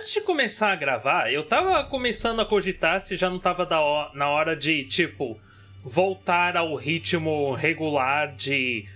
antes de começar a gravar, eu tava começando a cogitar se já não tava na hora de, tipo, voltar ao ritmo regular de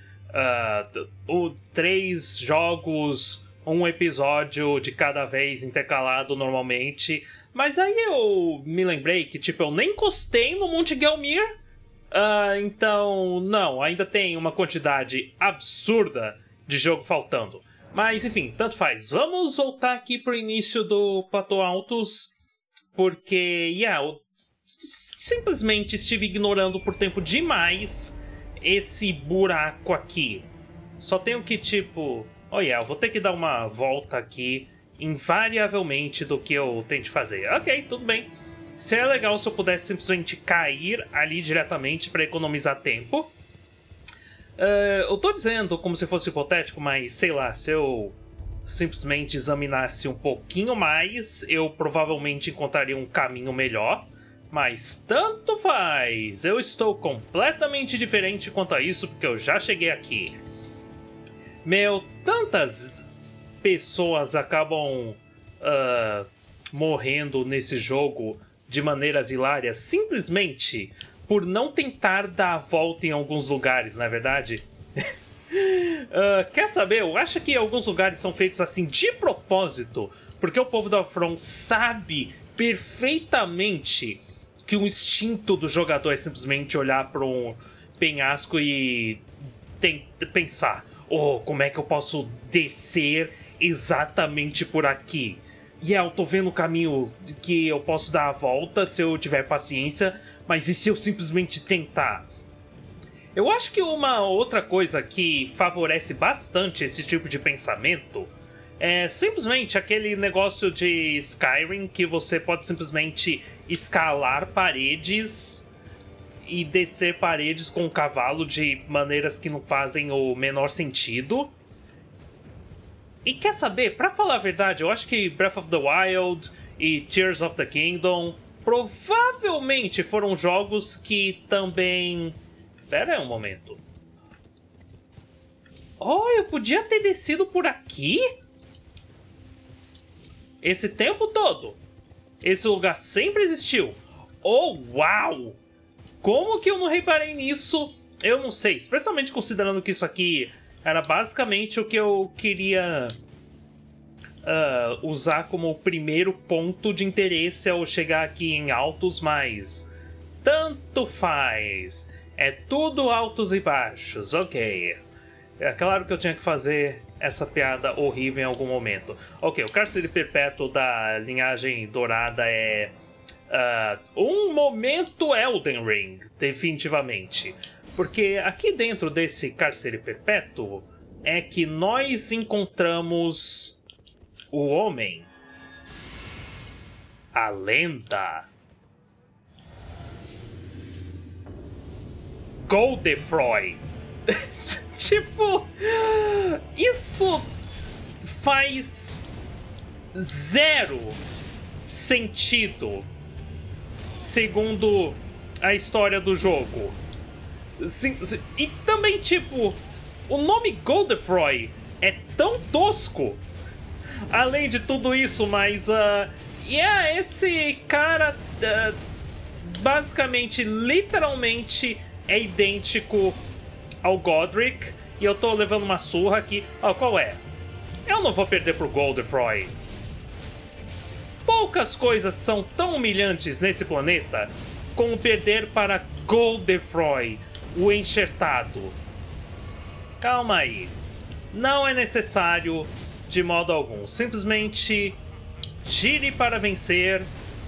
3 jogos, um episódio de cada vez intercalado normalmente. Mas aí eu me lembrei que, tipo, eu nem encostei no Monte Gelmir. Então, não, ainda tem uma quantidade absurda de jogo faltando. Mas, enfim, tanto faz. Vamos voltar aqui pro início do Plateau Altos, porque, eu simplesmente estive ignorando por tempo demais esse buraco aqui. Só tenho que, tipo... eu vou ter que dar uma volta aqui, invariavelmente, do que eu tente fazer. Ok, tudo bem. Seria legal se eu pudesse simplesmente cair ali diretamente para economizar tempo. Eu tô dizendo como se fosse hipotético, mas sei lá, se eu simplesmente examinasse um pouquinho mais, eu provavelmente encontraria um caminho melhor. Mas tanto faz, eu estou completamente diferente quanto a isso, porque eu já cheguei aqui. Tantas pessoas acabam morrendo nesse jogo de maneiras hilárias simplesmente por não tentar dar a volta em alguns lugares, não é verdade? Quer saber? Eu acho que alguns lugares são feitos assim de propósito, porque o povo da From sabe perfeitamente que o instinto do jogador é simplesmente olhar para um penhasco e pensar: como é que eu posso descer exatamente por aqui? E eu tô vendo o caminho que eu posso dar a volta se eu tiver paciência, mas e se eu simplesmente tentar? Eu acho que uma outra coisa que favorece bastante esse tipo de pensamento é simplesmente aquele negócio de Skyrim, que você pode simplesmente escalar paredes e descer paredes com o cavalo de maneiras que não fazem o menor sentido. E quer saber, pra falar a verdade, eu acho que Breath of the Wild e Tears of the Kingdom provavelmente foram jogos que também... Pera aí um momento. Eu podia ter descido por aqui? Esse tempo todo? Esse lugar sempre existiu? Uau! Como que eu não reparei nisso? Eu não sei, especialmente considerando que isso aqui era basicamente o que eu queria usar como primeiro ponto de interesse ao chegar aqui em Altos, mas tanto faz. É tudo altos e baixos, ok. É claro que eu tinha que fazer essa piada horrível em algum momento. Ok, o cárcere perpétuo da linhagem dourada é um momento Elden Ring, definitivamente. Porque aqui dentro desse cárcere perpétuo é que nós encontramos o homem, a lenda, Godefroy. Tipo, isso faz 0 sentido segundo a história do jogo. E também, tipo, o nome Godefroy é tão tosco, além de tudo isso, mas esse cara basicamente, literalmente é idêntico ao Godric, e eu tô levando uma surra aqui. Qual é? Eu não vou perder pro Godefroy. Poucas coisas são tão humilhantes nesse planeta como perder para Godefroy, o enxertado. Calma aí. Não é necessário de modo algum. Simplesmente gire para vencer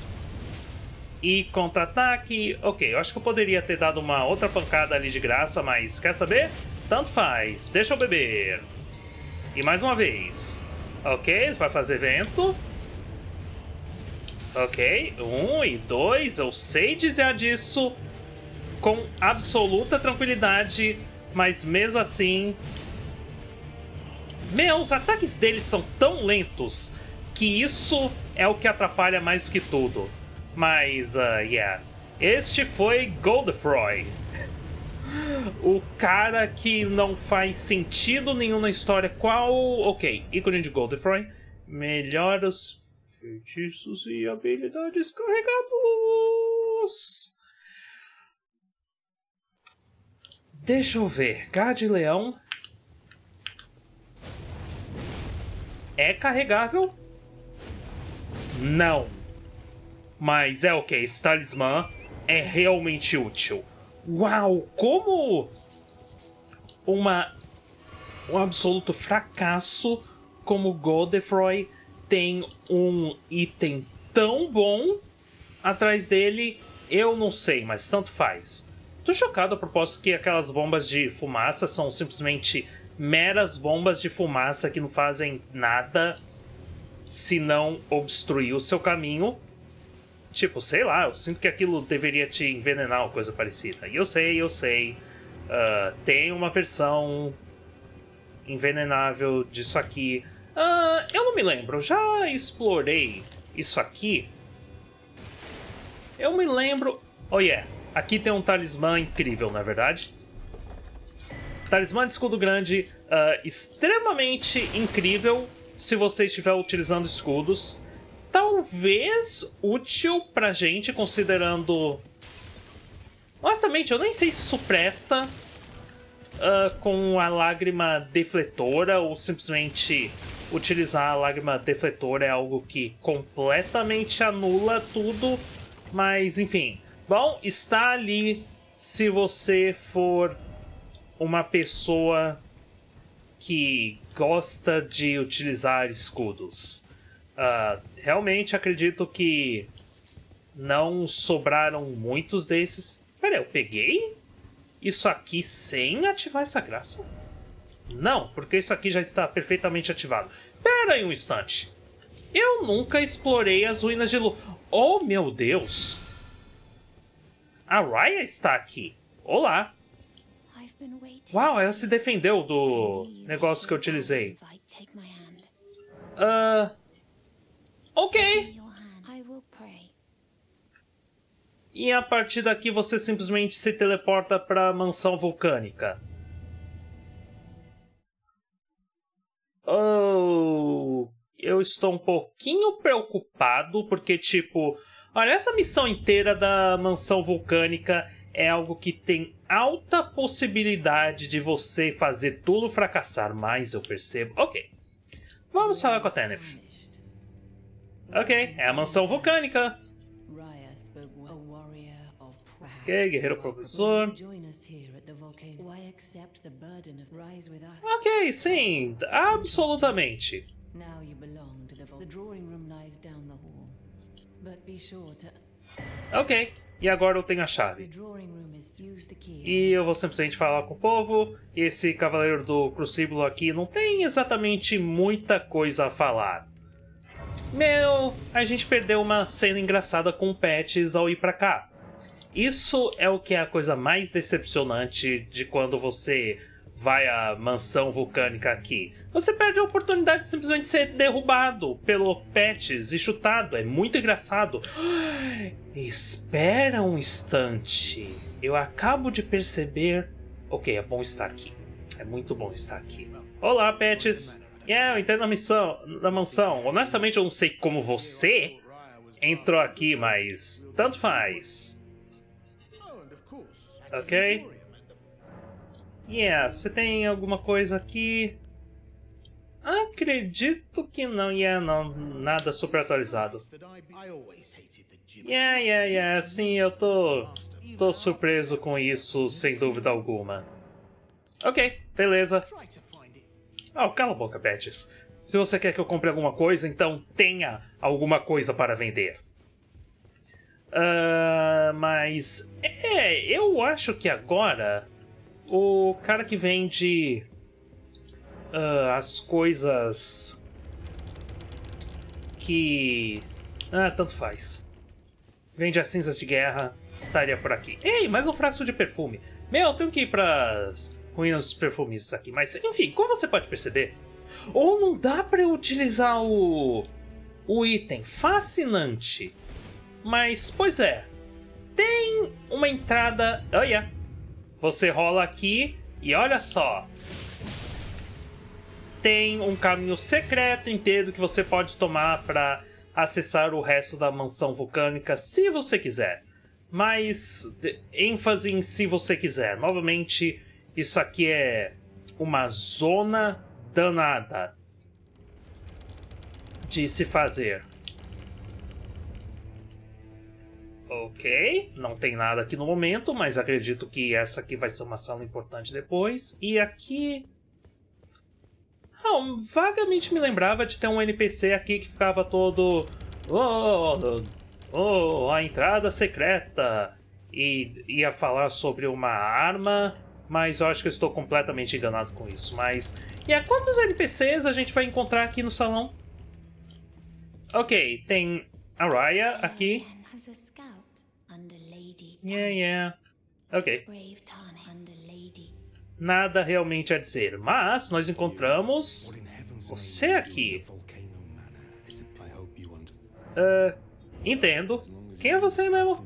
e contra-ataque. Ok, eu acho que eu poderia ter dado uma outra pancada ali de graça, mas quer saber? Tanto faz. Deixa eu beber. E mais uma vez. Ok, vai fazer vento. Ok, 1 e 2, eu sei dizer disso com absoluta tranquilidade, mas mesmo assim... os ataques deles são tão lentos que isso é o que atrapalha mais do que tudo. Mas, este foi Godefroy. O cara que não faz sentido nenhum na história. Ok, ícone de Godefroy. Melhor os Feitiços e habilidades carregados. Deixa eu ver. Garra de Leão. É carregável? Não. Mas é ok. Esse talismã é realmente útil. Uau! Como um absoluto fracasso como Godefroy tem um item tão bom atrás dele, eu não sei, mas tanto faz. Tô chocado a propósito que aquelas bombas de fumaça são simplesmente meras bombas de fumaça que não fazem nada se não obstruir o seu caminho. Tipo, sei lá, eu sinto que aquilo deveria te envenenar ou coisa parecida. E eu sei. Tem uma versão envenenável disso aqui. Eu não me lembro, eu já explorei isso aqui. Eu me lembro... Oh yeah, aqui tem um talismã incrível, na é verdade. Talismã de escudo grande, extremamente incrível se você estiver utilizando escudos. Talvez útil pra gente, considerando... Honestamente, eu nem sei se isso presta com a lágrima defletora ou simplesmente utilizar a lágrima defletora é algo que completamente anula tudo. Mas, enfim. Bom, está ali se você for uma pessoa que gosta de utilizar escudos. Realmente acredito que não sobraram muitos desses. Pera, eu peguei isso aqui sem ativar essa graça? Não, porque isso aqui já está perfeitamente ativado. Pera aí um instante. Eu nunca explorei as ruínas de Lu... Oh, meu Deus! A Raya está aqui. Olá! Uau, ela se defendeu do negócio que eu utilizei. Ok. E a partir daqui você simplesmente se teleporta para a mansão vulcânica. Oh, eu estou um pouquinho preocupado porque, tipo, olha, essa missão inteira da mansão vulcânica é algo que tem alta possibilidade de você fazer tudo fracassar, mas eu percebo... Ok, vamos falar com a Teneth. Ok, é a mansão vulcânica. Ok, guerreiro professor. Ok, sim, absolutamente. Ok, e agora eu tenho a chave. E eu vou simplesmente falar com o povo. E esse cavaleiro do crucíbulo aqui não tem exatamente muita coisa a falar. A gente perdeu uma cena engraçada com o Patches ao ir pra cá. Isso é o que é a coisa mais decepcionante de quando você vai à mansão vulcânica aqui. Você perde a oportunidade de simplesmente ser derrubado pelo Patches e chutado. É muito engraçado. Espera um instante. Eu acabo de perceber... Ok, é bom estar aqui. É muito bom estar aqui. Olá, Patches. Eu entrei na mansão. Honestamente, eu não sei como você entrou aqui, mas tanto faz. Ok? Você tem alguma coisa aqui? Acredito que não. Não. Nada super atualizado. Sim, eu tô surpreso com isso, sem dúvida alguma. Ok, beleza. Cala a boca, Patches. Se você quer que eu compre alguma coisa, então tenha alguma coisa para vender. Mas... eu acho que agora o cara que vende as coisas que... tanto faz. Vende as cinzas de guerra, estaria por aqui. Ei, mais um frasco de perfume. Eu tenho que ir para as ruínas dos perfumistas aqui. Mas, enfim, como você pode perceber... não dá para utilizar o item. Fascinante. Mas, pois é, tem uma entrada... Você rola aqui e olha só. Tem um caminho secreto inteiro que você pode tomar para acessar o resto da mansão vulcânica se você quiser. Mas ênfase em se você quiser. Novamente, isso aqui é uma zona danada de se fazer. Ok, não tem nada aqui no momento, mas acredito que essa aqui vai ser uma sala importante depois. E aqui... vagamente me lembrava de ter um NPC aqui que ficava todo... a entrada secreta. E ia falar sobre uma arma, mas eu acho que eu estou completamente enganado com isso. Mas... e quantos NPCs a gente vai encontrar aqui no salão? Ok, tem a Raya aqui. Ok. Nada realmente a dizer, mas nós encontramos você aqui. Entendo. Quem é você mesmo?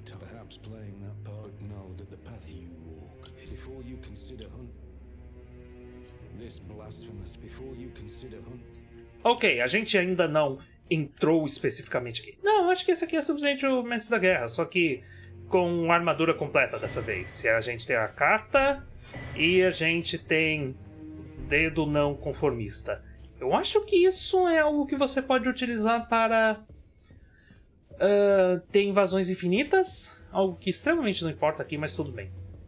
Ok, a gente ainda não entrou especificamente aqui. Não, acho que esse aqui é simplesmente o Mestre da Guerra, só que com armadura completa dessa vez. A gente tem a carta e a gente tem dedo não conformista. Eu acho que isso é algo que você pode utilizar para ter invasões infinitas, algo que extremamente não importa aqui, mas tudo bem.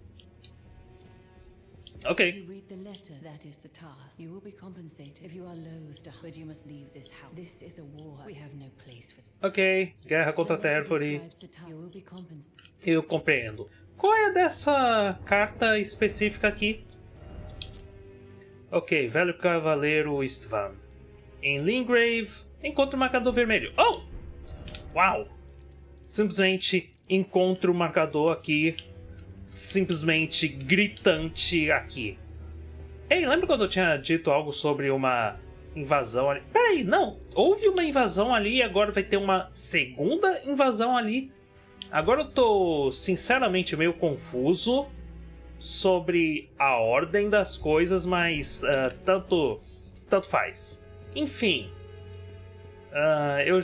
Ok. Ok, guerra contra Terfori. Eu compreendo. Qual é dessa carta específica aqui? Ok, Velho Cavaleiro Istvan. Em Lingrave, encontre o marcador vermelho. Oh! Uau! Simplesmente encontro o marcador aqui. Simplesmente gritante aqui. Ei, lembra quando eu tinha dito algo sobre uma invasão ali? Peraí, não. Houve uma invasão ali e agora vai ter uma segunda invasão ali. Agora eu tô sinceramente meio confuso sobre a ordem das coisas, mas tanto faz. Enfim, eu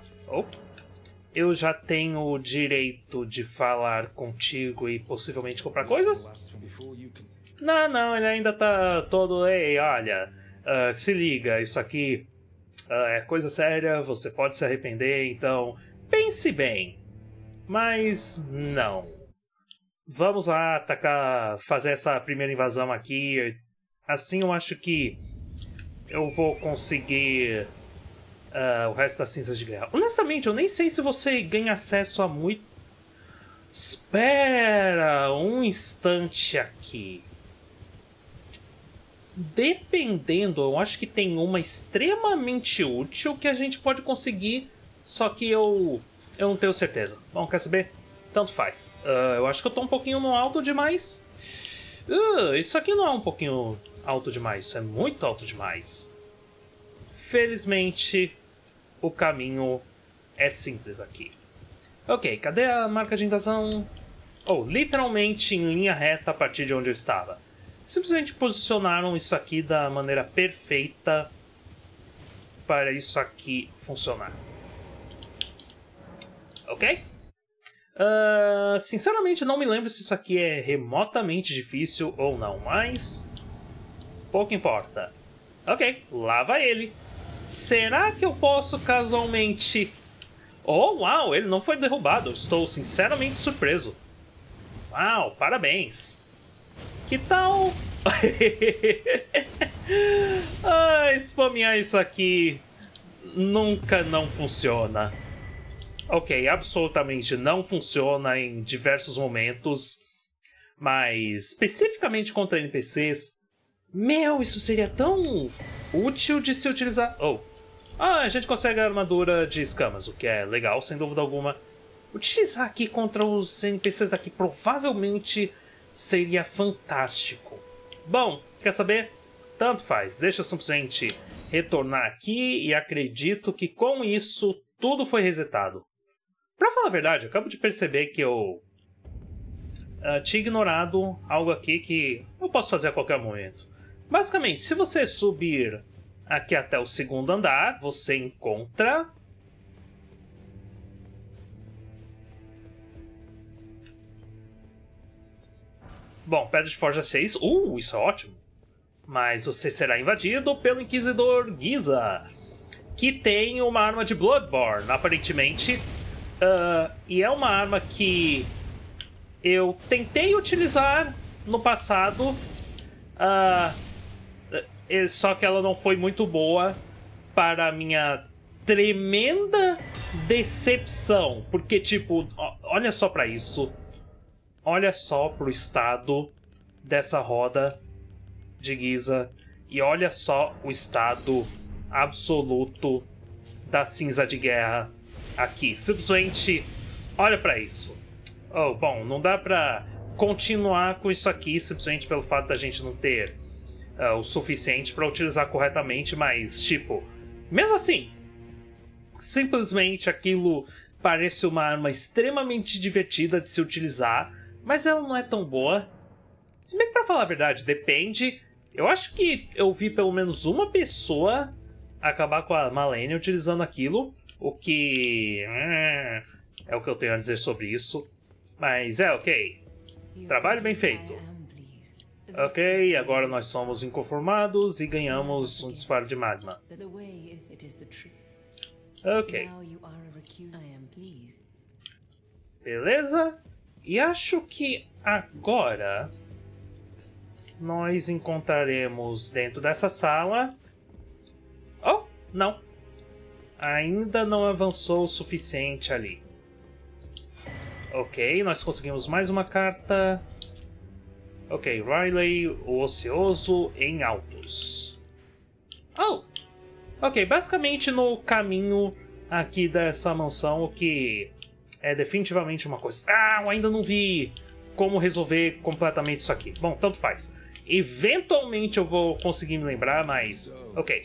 já tenho o direito de falar contigo e possivelmente comprar coisas? Não, ele ainda tá todo... Ei, olha, se liga, isso aqui é coisa séria, você pode se arrepender, então pense bem. Mas não. Vamos lá atacar, fazer essa primeira invasão aqui. Assim eu acho que eu vou conseguir o resto das cinzas de guerra. Honestamente, eu nem sei se você ganha acesso a muito... Espera um instante aqui. Dependendo, eu acho que tem uma extremamente útil que a gente pode conseguir, só que eu não tenho certeza. Bom, quer saber? Tanto faz. Eu acho que eu tô um pouquinho no alto demais. Isso aqui não é um pouquinho alto demais, isso é muito alto demais. Felizmente, o caminho é simples aqui. Ok, cadê a marca de invasão? Literalmente em linha reta a partir de onde eu estava. Simplesmente posicionaram isso aqui da maneira perfeita para isso aqui funcionar. Ok? Sinceramente não me lembro se isso aqui é remotamente difícil ou não, mas pouco importa. Ok, lá vai ele. Será que eu posso casualmente... Oh, uau, ele não foi derrubado. Estou sinceramente surpreso. Uau, parabéns. Que tal... spamear isso aqui nunca não funciona. Ok, absolutamente não funciona em diversos momentos, mas especificamente contra NPCs, meu, isso seria tão útil de se utilizar. A gente consegue a armadura de escamas, o que é legal, sem dúvida alguma. Utilizar aqui contra os NPCs daqui provavelmente seria fantástico. Bom, quer saber? Tanto faz, deixa eu simplesmente retornar aqui e acredito que com isso tudo foi resetado. Pra falar a verdade, eu acabo de perceber que eu tinha ignorado algo aqui que eu posso fazer a qualquer momento. Basicamente, se você subir aqui até o segundo andar, você encontra Bom, Pedra de Forja 6. Isso é ótimo. Mas você será invadido pelo Inquisidor Giza, que tem uma arma de Bloodborne, aparentemente. E é uma arma que eu tentei utilizar no passado, só que ela não foi muito boa, para a minha tremenda decepção. Porque, tipo, olha só pra isso. Olha só pro estado dessa roda de Giza. E olha só o estado absoluto da cinza de guerra aqui. Simplesmente olha pra isso. Bom, não dá pra continuar com isso aqui simplesmente pelo fato da gente não ter o suficiente pra utilizar corretamente, mas tipo, mesmo assim, simplesmente aquilo parece uma arma extremamente divertida de se utilizar, mas ela não é tão boa. Se bem que, pra falar a verdade, depende. Eu acho que eu vi pelo menos uma pessoa acabar com a Malenia utilizando aquilo, o que é o que eu tenho a dizer sobre isso. Mas ok. Trabalho bem feito. Ok, agora nós somos inconformados e ganhamos um disparo de magma. Ok. Beleza. E acho que agora nós encontraremos dentro dessa sala... Oh, não. Ainda não avançou o suficiente ali. Ok, nós conseguimos mais uma carta. Ok, Riley, o Ocioso em Altos. Oh! Ok, basicamente no caminho aqui dessa mansão, o que é definitivamente uma coisa... eu ainda não vi como resolver completamente isso aqui. Bom, tanto faz. Eventualmente eu vou conseguir me lembrar, mas... Ok.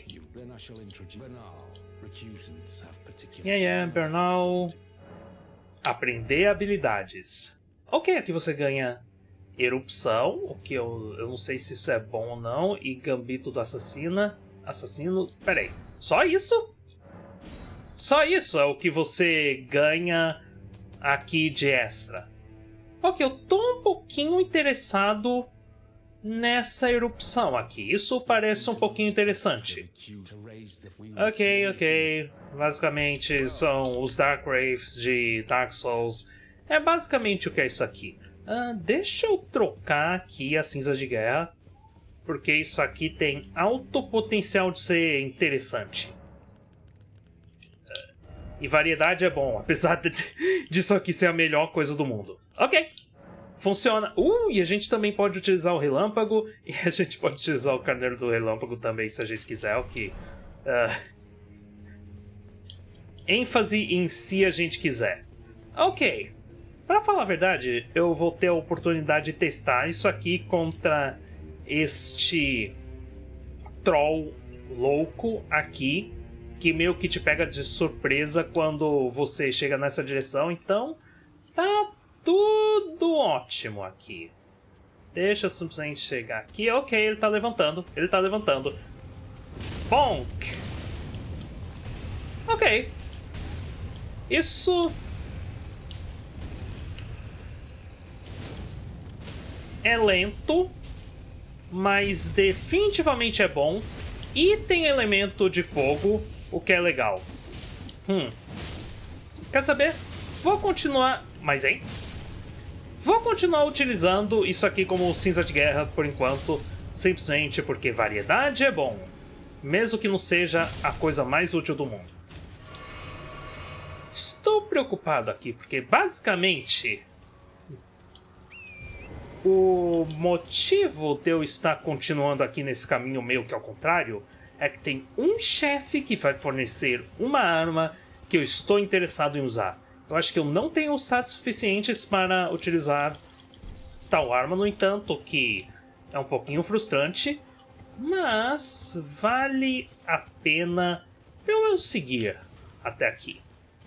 Bernal. Aprender habilidades. Ok, aqui você ganha Erupção, o que eu não sei se isso é bom ou não, e Gambito do Assassino. Peraí, só isso? Só isso é o que você ganha aqui de extra. Ok, eu tô um pouquinho interessado nessa erupção aqui. Isso parece um pouquinho interessante. Ok. Basicamente são os Dark Wraiths de Dark Souls. É basicamente o que é isso aqui. Deixa eu trocar aqui a cinza de guerra, porque isso aqui tem alto potencial de ser interessante. E variedade é bom, apesar disso aqui ser a melhor coisa do mundo. Ok. Funciona. E a gente também pode utilizar o relâmpago. E a gente pode utilizar o carneiro do relâmpago também, se a gente quiser. O que ênfase em se a gente quiser. Ok. Pra falar a verdade, eu vou ter a oportunidade de testar isso aqui contra este troll louco aqui, que meio que te pega de surpresa quando você chega nessa direção. Então, tá tudo ótimo aqui. Deixa eu simplesmente chegar aqui. Ok, ele tá levantando. Bonk! Ok. Isso é lento, mas definitivamente é bom. E tem elemento de fogo, o que é legal. Quer saber? Vou continuar... Mas, hein? Vou continuar utilizando isso aqui como cinza de guerra por enquanto, simplesmente porque variedade é bom, mesmo que não seja a coisa mais útil do mundo. Estou preocupado aqui, porque basicamente o motivo de eu estar continuando aqui nesse caminho meio que ao contrário é que tem um chefe que vai fornecer uma arma que eu estou interessado em usar. Eu acho que eu não tenho os status suficientes para utilizar tal arma, no entanto, o que é um pouquinho frustrante, mas vale a pena pelo menos seguir até aqui.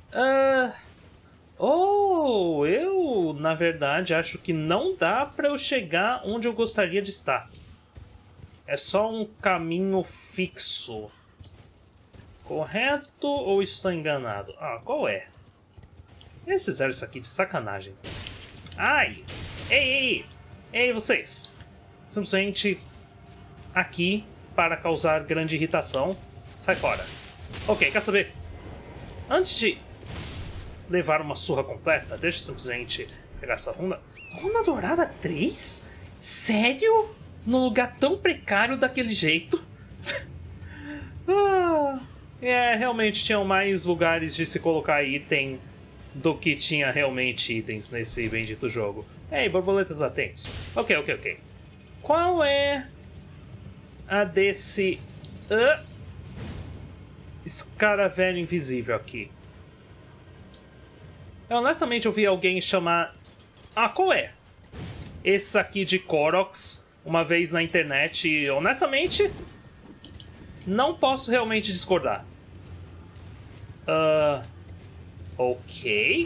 Eu, na verdade, acho que não dá para eu chegar onde eu gostaria de estar. É só um caminho fixo. Correto ou estou enganado? Qual é? Eles fizeram isso aqui de sacanagem. Ai! Ei! Ei, vocês! Simplesmente aqui para causar grande irritação. Sai fora. Ok, quer saber? Antes de levar uma surra completa, deixa eu simplesmente pegar essa runa. Runa dourada 3? Sério? Num lugar tão precário daquele jeito? Realmente tinham mais lugares de se colocar item do que tinha realmente itens nesse bendito jogo. Ei, borboletas atentos. Ok. Qual é a desse... esse cara velho invisível aqui? Eu honestamente ouvi alguém chamar... qual é? Esse aqui de Koroks, uma vez na internet, e honestamente... não posso realmente discordar. Ok,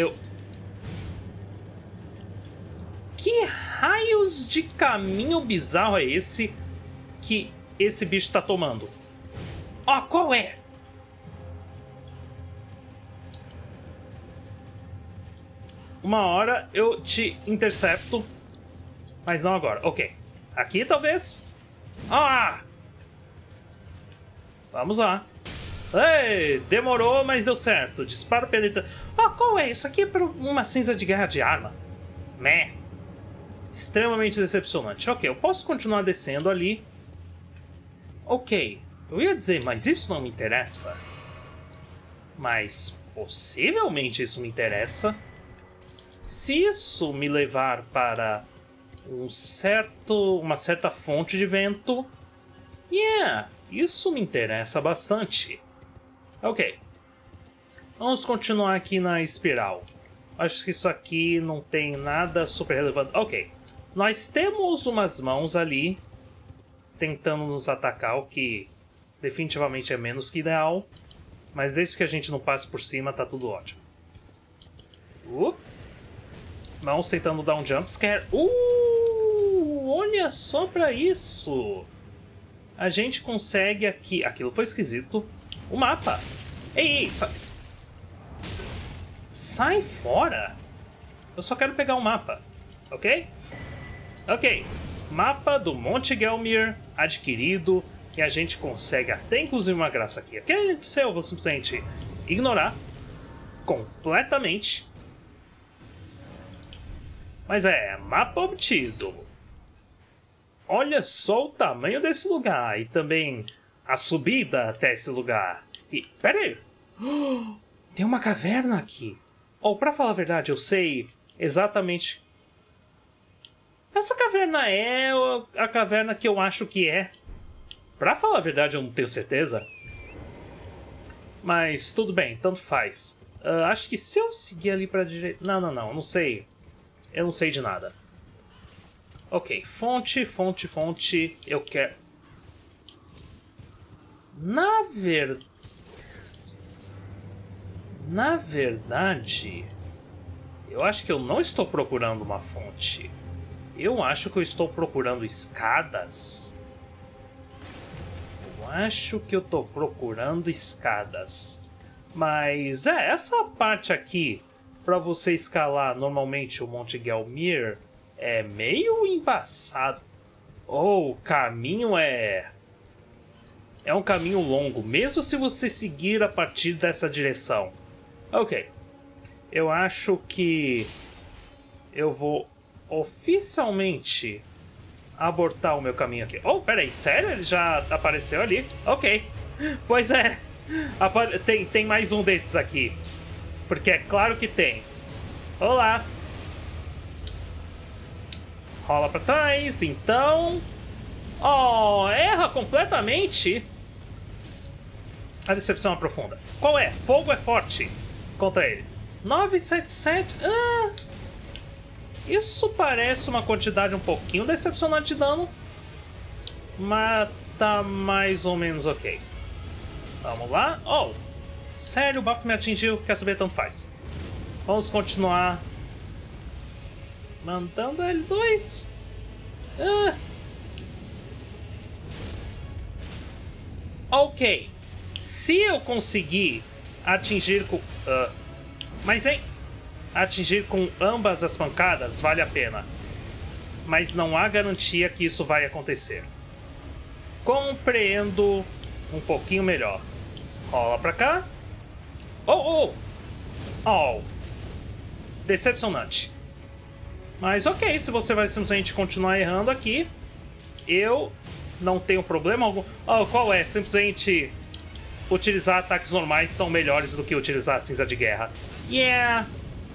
Que raios de caminho bizarro é esse que esse bicho tá tomando? Qual é? Uma hora eu te intercepto, mas não agora. Ok, aqui talvez? Vamos lá. Ei, demorou, mas deu certo. Disparo penetrante. Qual é? Isso aqui é para uma cinza de guerra de arma. Meh. Extremamente decepcionante. Ok, eu posso continuar descendo ali. Ok, eu ia dizer, mas isso não me interessa. Mas possivelmente isso me interessa. Se isso me levar para uma certa fonte de vento, isso me interessa bastante. Ok. Vamos continuar aqui na espiral. Acho que isso aqui não tem nada super relevante. Ok. Nós temos umas mãos ali tentando nos atacar, o que definitivamente é menos que ideal. Mas desde que a gente não passe por cima, tá tudo ótimo. Mãos tentando dar um jumpscare. Olha só pra isso! A gente consegue aqui... Aquilo foi esquisito. O mapa. Ei, sai fora. Eu só quero pegar o mapa. Ok? Ok. Mapa do Monte Gelmir adquirido. E a gente consegue até inclusive uma graça aqui. Ok? Eu vou simplesmente ignorar. Completamente. Mas mapa obtido. Olha só o tamanho desse lugar. E também a subida até esse lugar. E, pera aí. Tem uma caverna aqui. Pra falar a verdade, eu sei exatamente... Essa caverna é a caverna que eu acho que é. Pra falar a verdade, eu não tenho certeza. Mas tudo bem, tanto faz. Acho que se eu seguir ali pra direita... Não sei. Eu não sei de nada. Ok, fonte. Eu quero... Na verdade, eu acho que eu não estou procurando uma fonte. Eu acho que eu estou procurando escadas. Mas essa parte aqui, para você escalar normalmente o Monte Gelmir, é meio embaçado. O caminho é um caminho longo, mesmo se você seguir a partir dessa direção. Ok, eu acho que eu vou oficialmente abortar o meu caminho aqui. Peraí, sério? Ele já apareceu ali? Ok, pois é, tem mais um desses aqui, porque é claro que tem. Olá. Rola pra trás, então... erra completamente. A decepção é profunda. Qual é? Fogo é forte contra ele. 977. Isso parece uma quantidade um pouquinho decepcionante de dano. Mas tá mais ou menos ok. Vamos lá. Sério, o buff me atingiu. Quer saber? Tanto faz. Vamos continuar mandando L2. Ok. Se eu conseguir atingir com... atingir com ambas as pancadas, vale a pena. mas não há garantia que isso vai acontecer. Compreendo um pouquinho melhor. Rola pra cá. Oh, oh! Oh! Decepcionante. Mas ok, se você vai simplesmente continuar errando aqui, eu não tenho problema algum. Oh, qual é? Simplesmente utilizar ataques normais são melhores do que utilizar a cinza de guerra. Yeah!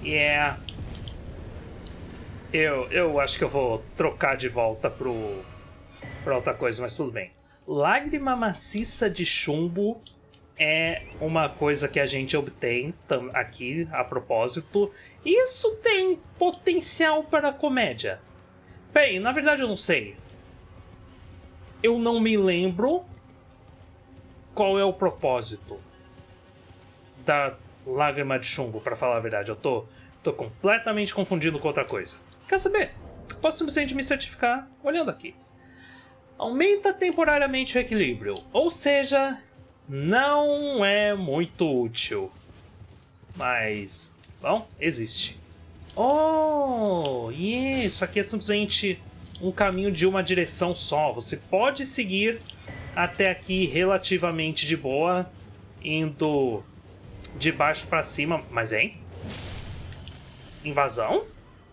Eu acho que eu vou trocar de volta pra outra coisa, mas tudo bem. Lágrima maciça de chumbo é uma coisa que a gente obtém aqui a propósito. Isso tem potencial para comédia. Bem, na verdade eu não sei. Eu não me lembro qual é o propósito da lágrima de chumbo, para falar a verdade. Eu tô completamente confundindo com outra coisa. Quer saber? Posso simplesmente me certificar olhando aqui. Aumenta temporariamente o equilíbrio, ou seja, não é muito útil. Mas, bom, existe. Oh, isso aqui é simplesmente um caminho de uma direção só. Você pode seguir até aqui relativamente de boa, indo de baixo pra cima. Mas, hein? Invasão?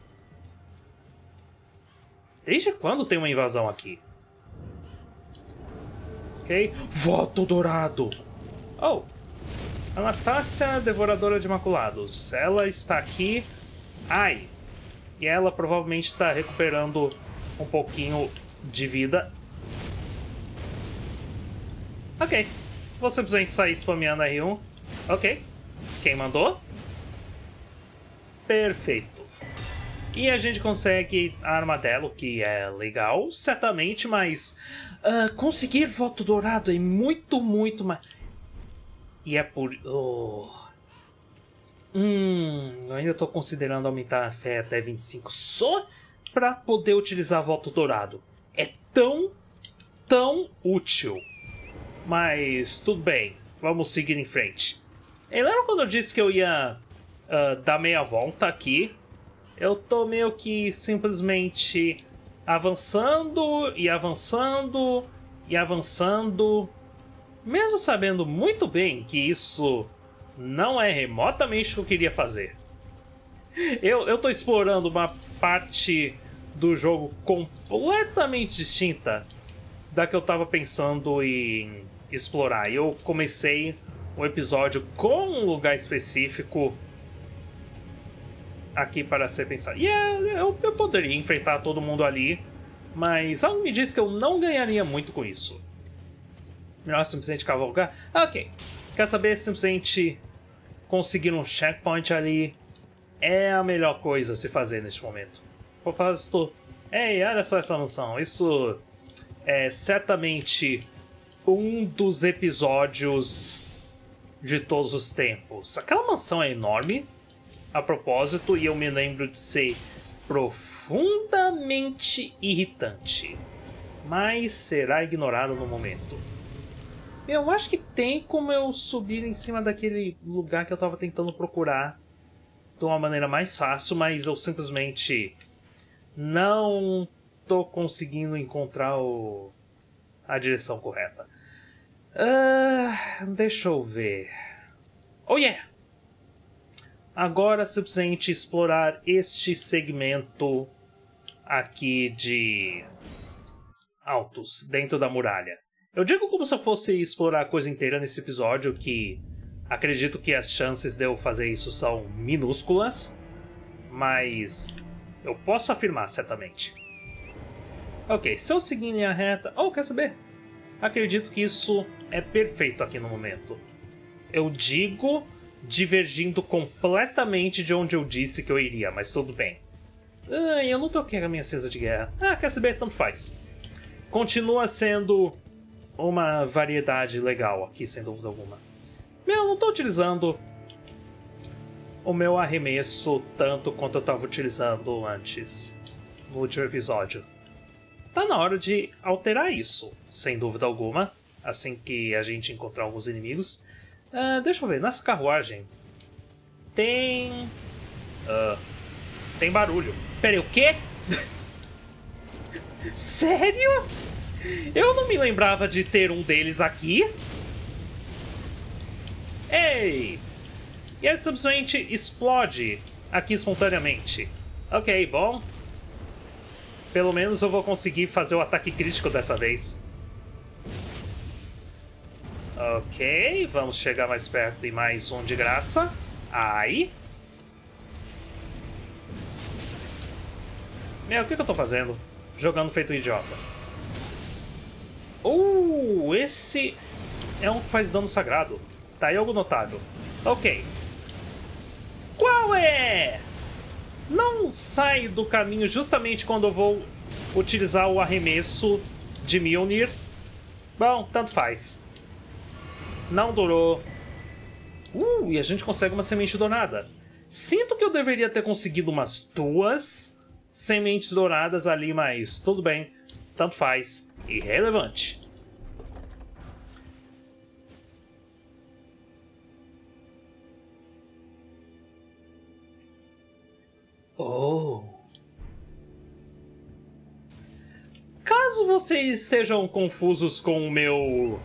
Desde quando tem uma invasão aqui? Ok. Voto dourado. Oh. Anastácia, devoradora de maculados. Ela está aqui. Ai. E ela provavelmente está recuperando um pouquinho de vida. Ok. Vou simplesmente sair spameando R1. Ok. Quem mandou? Perfeito. E a gente consegue a armadillo, que é legal, certamente, mas conseguir voto dourado é muito mais... E é por... Oh. Eu ainda estou considerando aumentar a fé até 25 só para poder utilizar voto dourado. É tão útil. Mas tudo bem, vamos seguir em frente. E lembra quando eu disse que eu ia dar meia volta aqui? Eu tô meio que simplesmente avançando e avançando e avançando, mesmo sabendo muito bem que isso não é remotamente o que eu queria fazer. Eu tô explorando uma parte do jogo completamente distinta da que eu tava pensando em explorar. Eu comecei o episódio com um lugar específico aqui para ser pensado. E eu poderia enfrentar todo mundo ali, mas algo me diz que eu não ganharia muito com isso. Melhor simplesmente cavalgar? Ok. Quer saber? Simplesmente conseguir um checkpoint ali é a melhor coisa a se fazer neste momento. Propósito. Ei, olha só essa mansão. Isso é certamente um dos episódios de todos os tempos. Aquela mansão é enorme. A propósito, e eu me lembro de ser profundamente irritante, mas será ignorado no momento. Eu acho que tem como eu subir em cima daquele lugar que eu estava tentando procurar de uma maneira mais fácil, mas eu simplesmente não tô conseguindo encontrar a direção correta. Deixa eu ver. Oh yeah! Agora simplesmente explorar este segmento aqui de altos dentro da muralha. Eu digo como se eu fosse explorar a coisa inteira nesse episódio, que acredito que as chances de eu fazer isso são minúsculas, mas eu posso afirmar certamente. Ok, se eu seguir em linha reta... Oh, quer saber? Acredito que isso é perfeito aqui no momento. Eu digo divergindo completamente de onde eu disse que eu iria, mas tudo bem. Eu não troquei a minha cinza de guerra. Quer saber? Tanto faz. Continua sendo uma variedade legal aqui, sem dúvida alguma. Eu não estou utilizando o meu arremesso tanto quanto eu estava utilizando antes, no último episódio. Tá na hora de alterar isso, sem dúvida alguma, assim que a gente encontrar alguns inimigos. Deixa eu ver, nessa carruagem tem barulho. Pera aí, o quê? Sério? Eu não me lembrava de ter um deles aqui. Ei! E ele simplesmente explode aqui espontaneamente. Ok, bom. Pelo menos eu vou conseguir fazer o ataque crítico dessa vez. Ok, vamos chegar mais perto e mais um de graça. Ai. Meu, o que eu tô fazendo? Jogando feito idiota. Esse é um que faz dano sagrado. Tá aí algo notável. Ok. Qual é? Não sai do caminho justamente quando eu vou utilizar o arremesso de Mjolnir. Bom, tanto faz. Não durou. E a gente consegue uma semente dourada. Sinto que eu deveria ter conseguido umas 2 sementes douradas ali, mas tudo bem. Tanto faz. Irrelevante. Oh. Caso vocês estejam confusos com o meu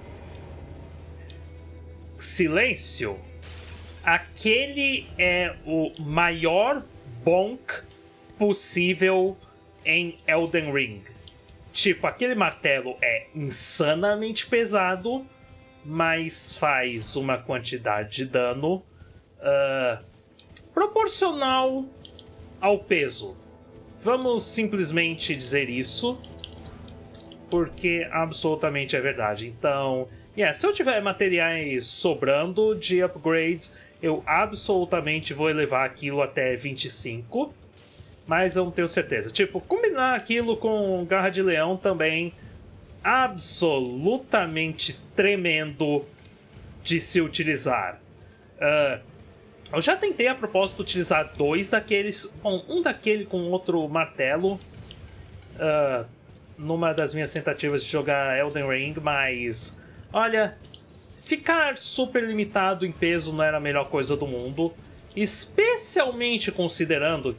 silêncio, aquele é o maior bonk possível em Elden Ring. Tipo, aquele martelo é insanamente pesado, mas faz uma quantidade de dano proporcional ao peso. Vamos simplesmente dizer isso, porque absolutamente é verdade. Então, se eu tiver materiais sobrando de upgrade, eu absolutamente vou elevar aquilo até 25. Mas eu não tenho certeza. Tipo, combinar aquilo com Garra de Leão também absolutamente tremendo de se utilizar. Eu já tentei a propósito utilizar 2 daqueles, um daquele com outro martelo, numa das minhas tentativas de jogar Elden Ring, mas olha, ficar super limitado em peso não era a melhor coisa do mundo, especialmente considerando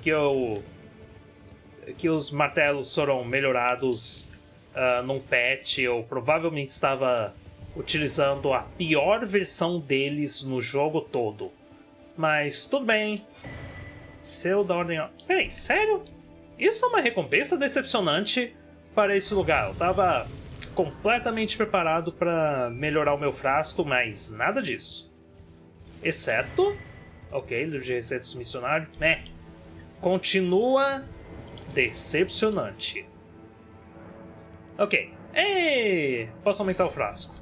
que os martelos foram melhorados num patch. Eu provavelmente estava utilizando a pior versão deles no jogo todo. Mas tudo bem. Seu da ordem... Peraí, sério? Isso é uma recompensa decepcionante para esse lugar. Eu tava completamente preparado para melhorar o meu frasco, mas nada disso. Exceto... Ok, livro de receitas do missionário. Continua decepcionante. Ok. Ei, posso aumentar o frasco.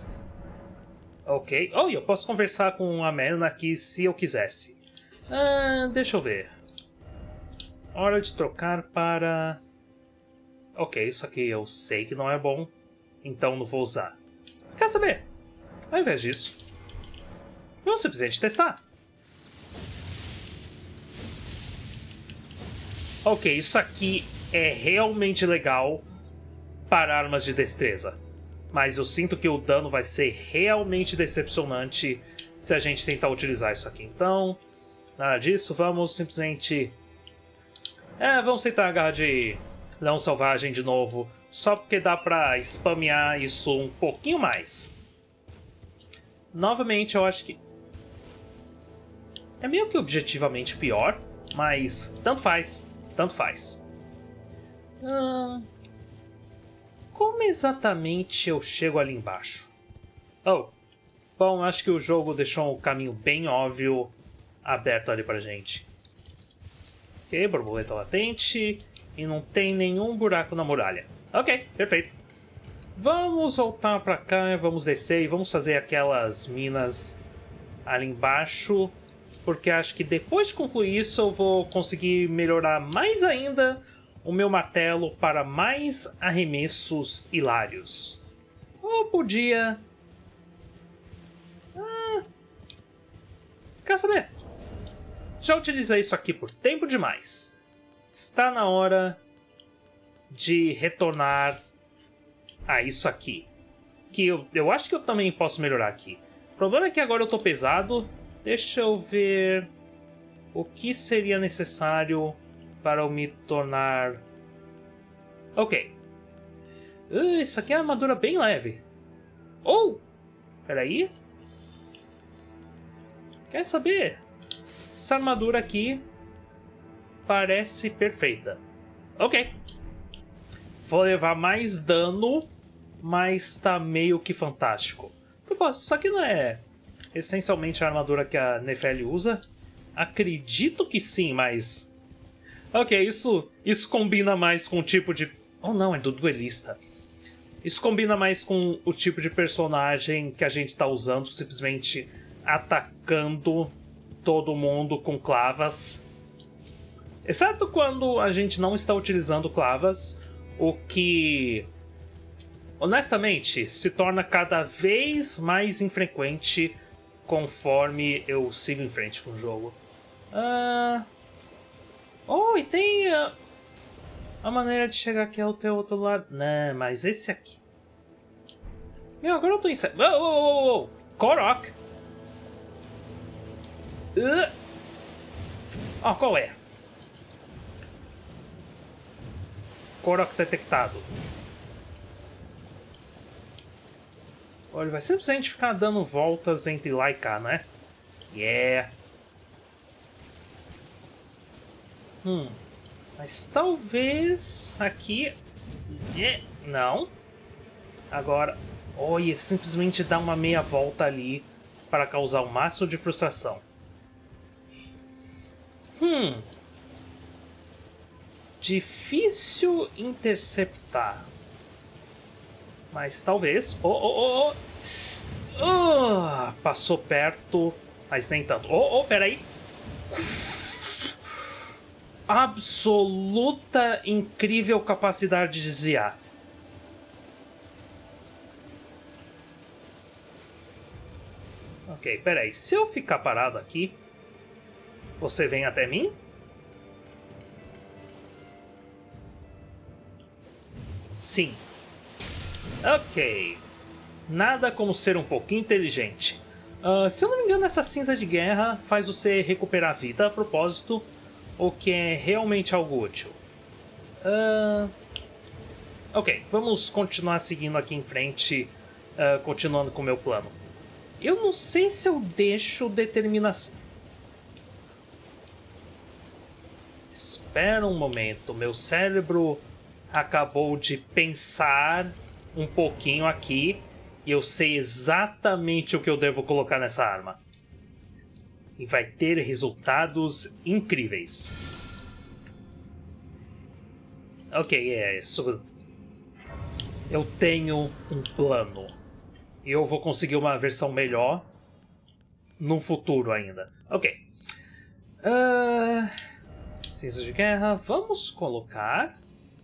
Ok. Eu posso conversar com a Melina aqui se eu quisesse. Deixa eu ver. Hora de trocar para... Ok, isso aqui eu sei que não é bom, então não vou usar. Quer saber? Ao invés disso, vamos simplesmente testar. Ok, isso aqui é realmente legal para armas de destreza. Mas eu sinto que o dano vai ser realmente decepcionante se a gente tentar utilizar isso aqui. Então, nada disso, vamos simplesmente... vamos tentar a garra de Leão Selvagem de novo, só porque dá pra spamear isso um pouquinho mais. Novamente, eu acho que... é meio que objetivamente pior, mas tanto faz. Tanto faz. Como exatamente eu chego ali embaixo? Bom, acho que o jogo deixou um caminho bem óbvio aberto ali pra gente. Ok, borboleta latente. E não tem nenhum buraco na muralha. Ok, perfeito. Vamos voltar pra cá, vamos descer e vamos fazer aquelas minas ali embaixo. Porque acho que depois de concluir isso eu vou conseguir melhorar mais ainda o meu martelo para mais arremessos hilários. Ou podia... quer saber? Já utilizei isso aqui por tempo demais. Está na hora de retornar a isso aqui. Que eu acho que eu também posso melhorar aqui. O problema é que agora eu estou pesado. Deixa eu ver o que seria necessário para eu me tornar... Ok, Isso aqui é uma armadura bem leve. Oh! Peraí. Quer saber? Essa armadura aqui parece perfeita. Ok. Vou levar mais dano, mas tá meio que fantástico. Propósito, isso aqui não é essencialmente a armadura que a Nepheli usa? Acredito que sim, mas... Ok, isso combina mais com o tipo de... Oh não, é do duelista. Isso combina mais com o tipo de personagem que a gente tá usando, simplesmente atacando todo mundo com clavas. Exceto quando a gente não está utilizando clavas, o que, honestamente, se torna cada vez mais infrequente conforme eu sigo em frente com o jogo. Oh, e tem a maneira de chegar aqui ao teu outro lado. Não, mas esse aqui. Meu, agora eu tô em... Oh! Korok! Qual é? Korok detectado. Olha, ele vai simplesmente ficar dando voltas entre lá e cá, né? Yeah! Mas talvez aqui... Não. Agora... Olha, simplesmente dá uma meia volta ali para causar o máximo de frustração. Difícil interceptar. Mas talvez... Passou perto, mas nem tanto. Peraí. Absoluta, incrível capacidade de desviar. Ok, peraí. Se eu ficar parado aqui, você vem até mim? Sim. Ok. Nada como ser um pouquinho inteligente. Se eu não me engano, essa cinza de guerra faz você recuperar a vida a propósito, o que é realmente algo útil. Ok, vamos continuar seguindo aqui em frente, continuando com o meu plano. Eu não sei se eu deixo determinação... Espera um momento, meu cérebro acabou de pensar um pouquinho aqui e eu sei exatamente o que eu devo colocar nessa arma. E vai ter resultados incríveis. Ok, é isso. Eu tenho um plano. E eu vou conseguir uma versão melhor no futuro ainda. Ok. Ciências de guerra. Vamos colocar...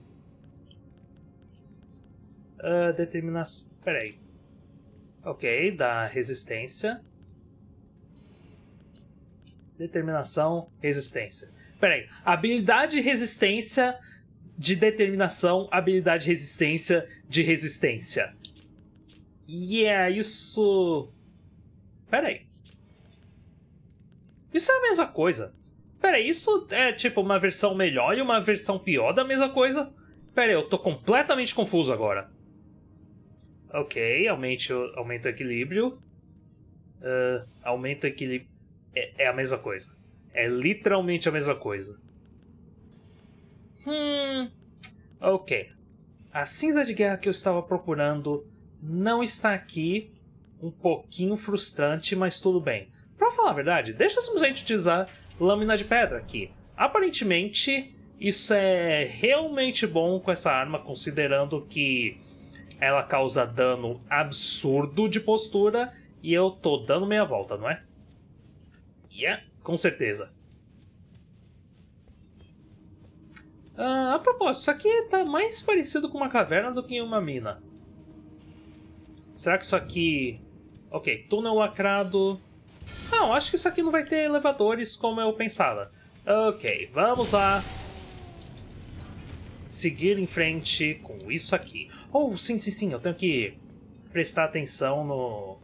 determinação... Peraí. Ok, da resistência. Determinação, resistência. Peraí. Habilidade resistência de determinação, habilidade resistência de resistência. Isso... Peraí. Isso é a mesma coisa. Peraí, isso é tipo uma versão melhor e uma versão pior da mesma coisa? Peraí, eu tô completamente confuso agora. Ok, aumenta o equilíbrio. Aumenta o equilíbrio. É a mesma coisa. É literalmente a mesma coisa. Ok. A cinza de guerra que eu estava procurando não está aqui. Um pouquinho frustrante, mas tudo bem. Pra falar a verdade, deixa eu simplesmente utilizar lâmina de pedra aqui. Aparentemente, isso é realmente bom com essa arma, considerando que ela causa dano absurdo de postura e eu tô dando meia volta, não é? Com certeza. A propósito, isso aqui tá mais parecido com uma caverna do que uma mina. Será que isso aqui... Ok, túnel lacrado... Não, acho que isso aqui não vai ter elevadores como eu pensava. Ok, vamos lá. Seguir em frente com isso aqui. Oh, sim, eu tenho que prestar atenção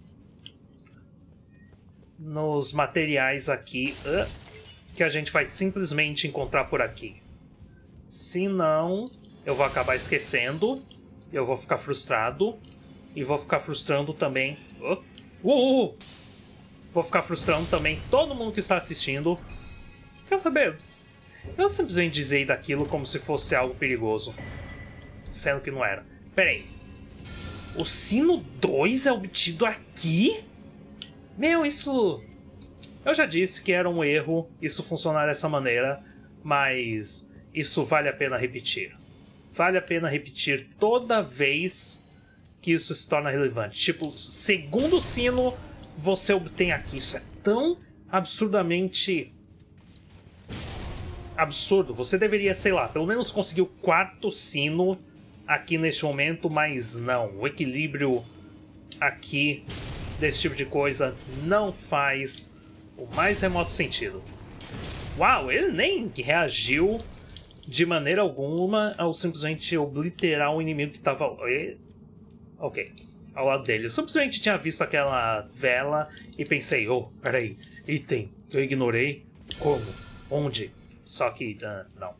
nos materiais aqui que a gente vai simplesmente encontrar por aqui. Senão, eu vou acabar esquecendo Eu vou ficar frustrado. E vou ficar frustrando também... Vou ficar frustrando também todo mundo que está assistindo. Quer saber? Eu simplesmente dizei daquilo como se fosse algo perigoso. Sendo que não era. Pera aí. O sino 2 é obtido aqui? Meu, isso... Eu já disse que era um erro isso funcionar dessa maneira, mas isso vale a pena repetir. Vale a pena repetir toda vez que isso se torna relevante. Tipo, segundo sino você obtém aqui. Isso é tão absurdamente absurdo. Você deveria, sei lá, pelo menos conseguir o quarto sino aqui neste momento, mas não. O equilíbrio aqui desse tipo de coisa não faz o mais remoto sentido. Uau, ele nem reagiu de maneira alguma ao simplesmente obliterar o inimigo que estava... Ok, ao lado dele. Eu simplesmente tinha visto aquela vela e pensei, oh, peraí, item que eu ignorei? Como? Onde? Só que, não.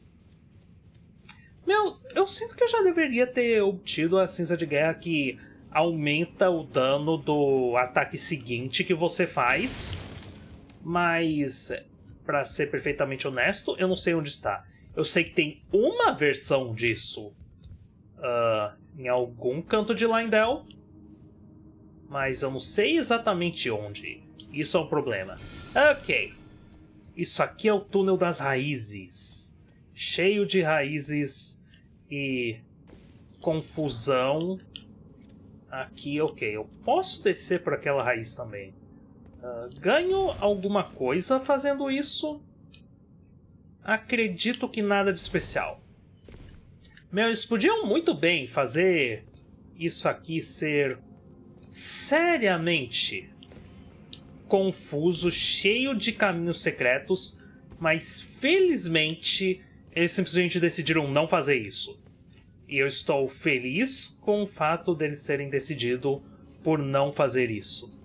Meu, eu sinto que eu já deveria ter obtido a cinza de guerra que aumenta o dano do ataque seguinte que você faz. Mas, pra ser perfeitamente honesto, eu não sei onde está. Eu sei que tem uma versão disso em algum canto de Leyndell, mas eu não sei exatamente onde. Isso é um problema. Ok. Isso aqui é o túnel das raízes. Cheio de raízes e confusão. Aqui, ok. Eu posso descer por aquela raiz também. Ganho alguma coisa fazendo isso? Acredito que nada de especial. Meu, eles podiam muito bem fazer isso aqui ser seriamente confuso, cheio de caminhos secretos, mas felizmente eles simplesmente decidiram não fazer isso. E eu estou feliz com o fato deles terem decidido por não fazer isso.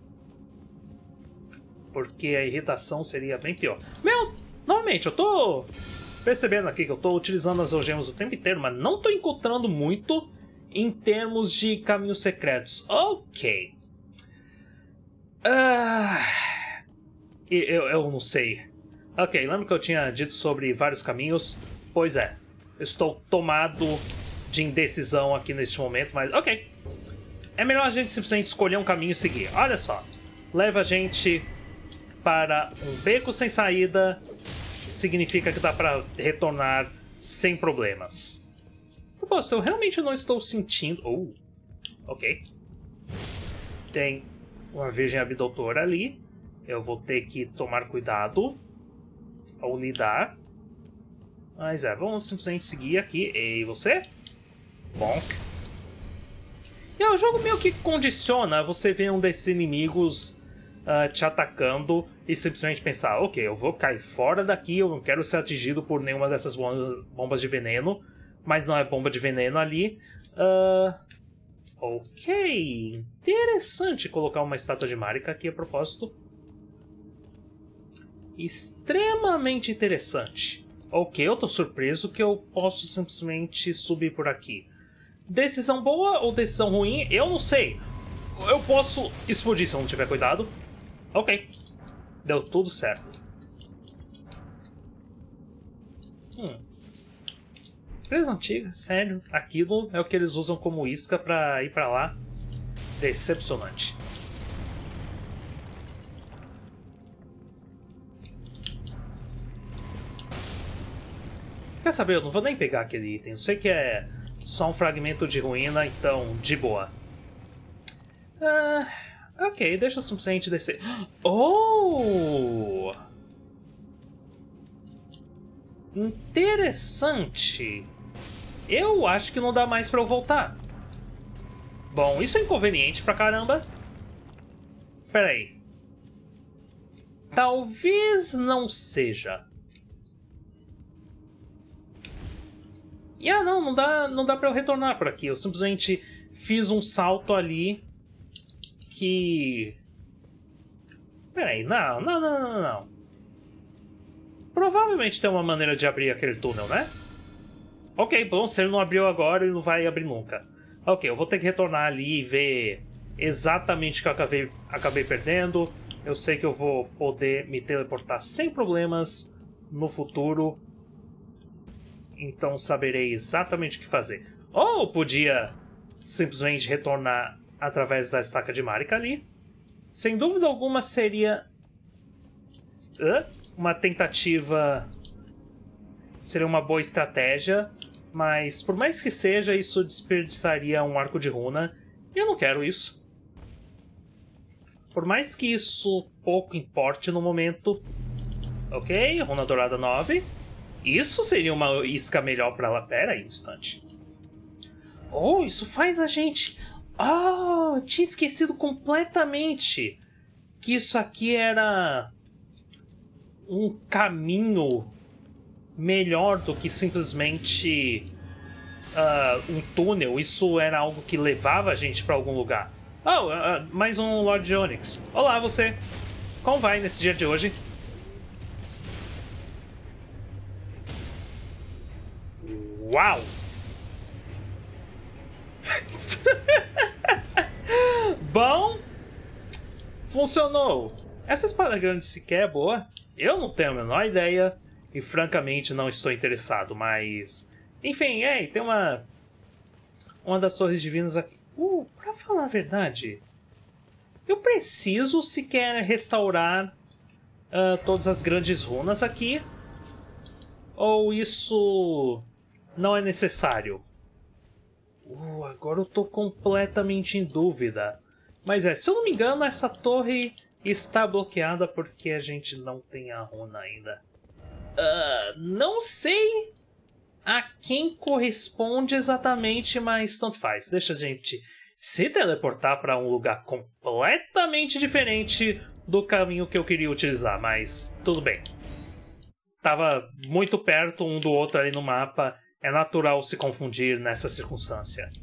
Porque a irritação seria bem pior. Meu, novamente, eu tô percebendo aqui que eu tô utilizando as algemas o tempo inteiro, mas não tô encontrando muito em termos de caminhos secretos. Ok. Eu não sei. Ok, lembra que eu tinha dito sobre vários caminhos? Pois é. Estou tomado de indecisão aqui neste momento, mas ok. É melhor a gente simplesmente escolher um caminho e seguir. Olha só. Leva a gente para um beco sem saída. Significa que dá para retornar sem problemas. Propósito, eu realmente não estou sentindo... ok. Tem uma virgem abdutora ali. Eu vou ter que tomar cuidado ao lidar. Mas vamos simplesmente seguir aqui. Ei, você? Bonk. E o jogo meio que condiciona você ver um desses inimigos te atacando e simplesmente pensar, ok, eu vou cair fora daqui, eu não quero ser atingido por nenhuma dessas bombas de veneno, mas não é bomba de veneno ali. Ok, interessante colocar uma estátua de Marika aqui a propósito. Extremamente interessante. Ok, eu tô surpreso que eu posso simplesmente subir por aqui. Decisão boa ou decisão ruim? Eu não sei. Eu posso explodir se eu não tiver cuidado. Ok. Deu tudo certo. Empresa antiga, sério. Aquilo é o que eles usam como isca pra ir pra lá. Decepcionante. Quer saber? Eu não vou nem pegar aquele item. Eu sei que é só um fragmento de ruína, então de boa. Ok, deixa eu simplesmente descer. Oh! Interessante. Eu acho que não dá mais pra eu voltar. Bom, isso é inconveniente pra caramba. Pera aí. Talvez não seja. Não dá pra eu retornar por aqui. Eu simplesmente fiz um salto ali que... Peraí, não. Provavelmente tem uma maneira de abrir aquele túnel, né? Ok, bom, se ele não abriu agora, ele não vai abrir nunca. Ok, eu vou ter que retornar ali e ver exatamente o que eu acabei perdendo. Eu sei que eu vou poder me teleportar sem problemas no futuro. Então saberei exatamente o que fazer. Ou eu podia simplesmente retornar através da estaca de Marika ali. Sem dúvida alguma seria uma tentativa... Seria uma boa estratégia. Mas por mais que seja, isso desperdiçaria um arco de runa. E eu não quero isso. Por mais que isso pouco importe no momento. Ok, runa dourada 9. Isso seria uma isca melhor para ela. Pera aí um instante. Oh, isso faz a gente... Ah, tinha esquecido completamente que isso aqui era um caminho melhor do que simplesmente um túnel. Isso era algo que levava a gente para algum lugar. Oh, mais um Lord de Onyx. Olá, você. Como vai nesse dia de hoje? Uau! Bom, funcionou. Essa espada grande sequer é boa. Eu não tenho a menor ideia e francamente não estou interessado, mas... Enfim, tem uma das torres divinas aqui. Pra falar a verdade, eu preciso sequer restaurar todas as grandes runas aqui? Ou isso não é necessário? Agora eu tô completamente em dúvida. Mas se eu não me engano, essa torre está bloqueada porque a gente não tem a runa ainda. Não sei a quem corresponde exatamente, mas tanto faz. Deixa a gente se teleportar para um lugar completamente diferente do caminho que eu queria utilizar, mas tudo bem. Tava muito perto um do outro ali no mapa. É natural se confundir nessa circunstância.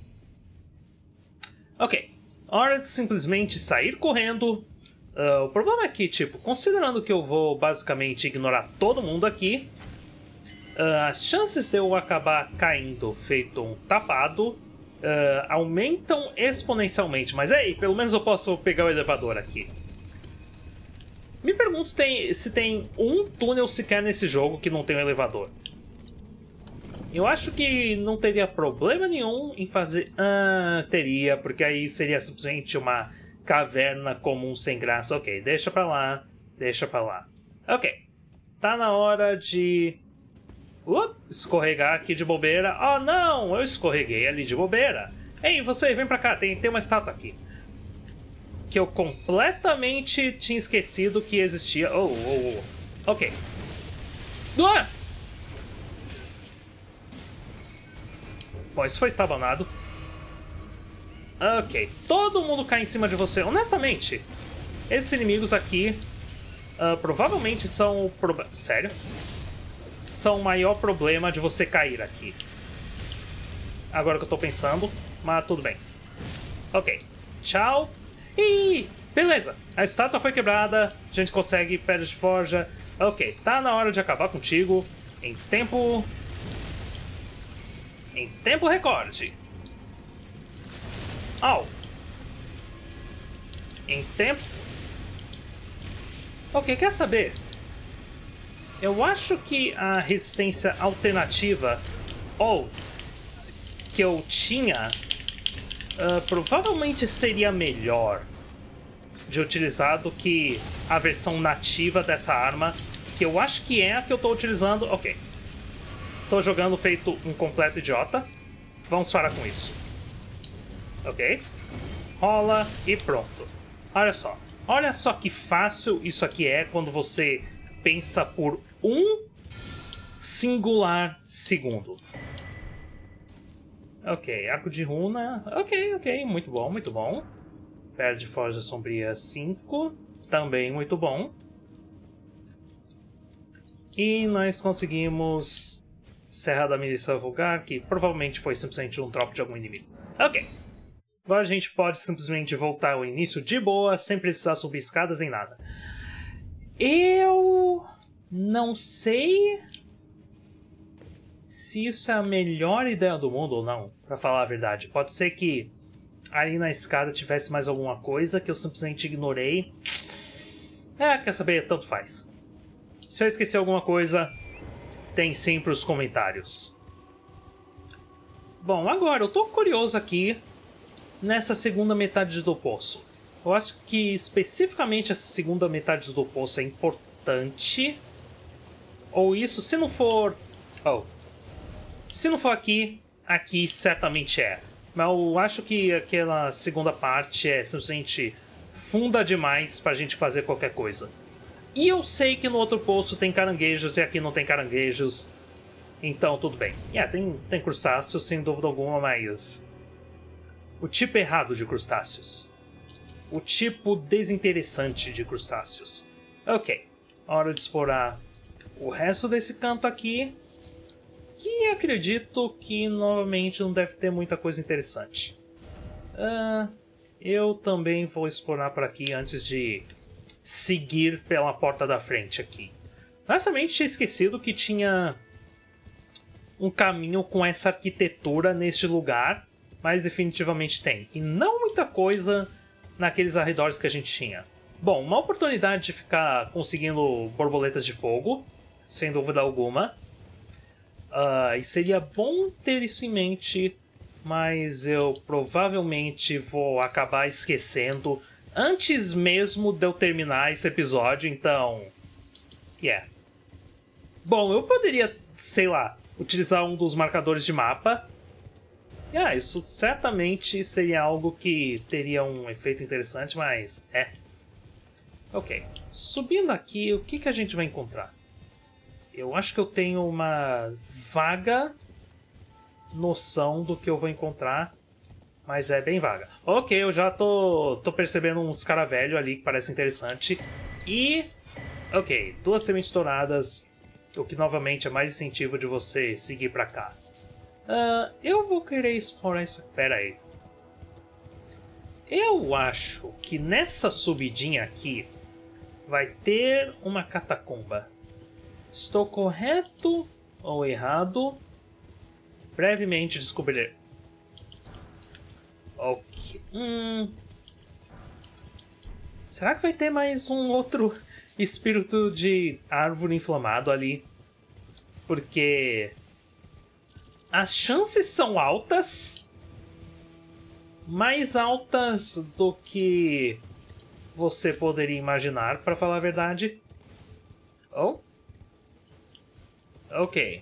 Ok. Hora de simplesmente sair correndo. O problema é que, considerando que eu vou basicamente ignorar todo mundo aqui, as chances de eu acabar caindo feito um tapado aumentam exponencialmente. Mas pelo menos eu posso pegar o elevador aqui. Me pergunto se tem um túnel sequer nesse jogo que não tem um elevador. Eu acho que não teria problema nenhum em fazer... teria, porque aí seria simplesmente uma caverna comum sem graça. Ok, deixa pra lá, deixa pra lá. Ok, tá na hora de... escorregar aqui de bobeira. Oh não, eu escorreguei ali de bobeira. Ei, você, vem pra cá, tem uma estátua aqui. Que eu completamente tinha esquecido que existia. Ok. Bom, isso foi estabanado. Ok, todo mundo cai em cima de você. Honestamente, esses inimigos aqui provavelmente são o sério? São o maior problema de você cair aqui. Agora que eu tô pensando, mas tudo bem. Ok, tchau. Ih, beleza, a estátua foi quebrada, a gente consegue pedra de forja. Ok, tá na hora de acabar contigo em tempo recorde. Em tempo... Ok, quer saber? Eu acho que a resistência alternativa, que eu tinha, provavelmente seria melhor de utilizar do que a versão nativa dessa arma, que eu acho que é a que eu tô utilizando. Ok. Tô jogando feito um completo idiota. Vamos parar com isso. Ok. Rola e pronto. Olha só que fácil isso aqui é quando você pensa por um singular segundo. Ok, arco de runa. Ok, muito bom, muito bom. Pedra de forja sombria 5. Também muito bom. E nós conseguimos Serra da Milícia Vulgar, que provavelmente foi simplesmente um drop de algum inimigo. Ok. Agora a gente pode simplesmente voltar ao início de boa, sem precisar subir escadas nem nada. Eu não sei se isso é a melhor ideia do mundo ou não, pra falar a verdade. Pode ser que ali na escada tivesse mais alguma coisa que eu simplesmente ignorei. Quer saber? Tanto faz. Se eu esqueci alguma coisa, tem sempre os comentários. Bom, agora eu tô curioso aqui nessa segunda metade do poço. Eu acho que especificamente essa segunda metade do poço é importante. Ou isso, se não for... Se não for aqui, aqui certamente é. Mas eu acho que aquela segunda parte é simplesmente funda demais pra gente fazer qualquer coisa. E eu sei que no outro poço tem caranguejos e aqui não tem caranguejos. Então tudo bem. Tem crustáceos sem dúvida alguma, mas... o tipo errado de crustáceos. O tipo desinteressante de crustáceos. Ok. Hora de explorar o resto desse canto aqui. Que acredito que novamente não deve ter muita coisa interessante. Eu também vou explorar por aqui antes de seguir pela porta da frente aqui. Honestamente, tinha esquecido que tinha um caminho com essa arquitetura neste lugar, mas definitivamente tem. E não muita coisa naqueles arredores que a gente tinha. Bom, uma oportunidade de ficar conseguindo borboletas de fogo, sem dúvida alguma. E seria bom ter isso em mente, mas eu provavelmente vou acabar esquecendo antes mesmo de eu terminar esse episódio, então... Bom, eu poderia, sei lá, utilizar um dos marcadores de mapa. Isso certamente seria algo que teria um efeito interessante, mas... Ok. Subindo aqui, o que a gente vai encontrar? Eu acho que eu tenho uma vaga noção do que eu vou encontrar, mas é bem vaga. Ok, eu já tô percebendo uns cara velho ali que parece interessante. E... ok, 2 sementes douradas, o que novamente é mais incentivo de você seguir pra cá. Eu vou querer explorar isso... pera aí. Eu acho que nessa subidinha aqui vai ter uma catacumba. Estou correto ou errado? Brevemente descobrirei. Ok. Será que vai ter mais um outro espírito de árvore inflamado ali? Porque as chances são altas, mais altas do que você poderia imaginar, para falar a verdade. Ok.